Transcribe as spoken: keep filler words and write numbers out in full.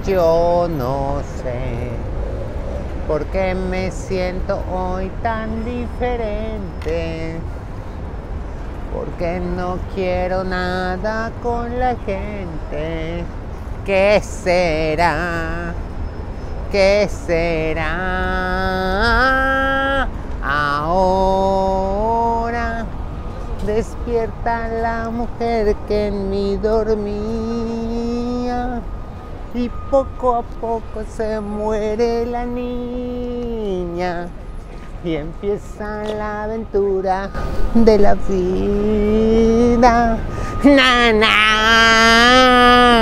yo no sé por qué me siento hoy tan diferente. Porque no quiero nada con la gente. ¿Qué será? ¿Qué será? Ahora despierta la mujer que en mí dormía y poco a poco se muere la niña y empieza la aventura de la vida. Na, na.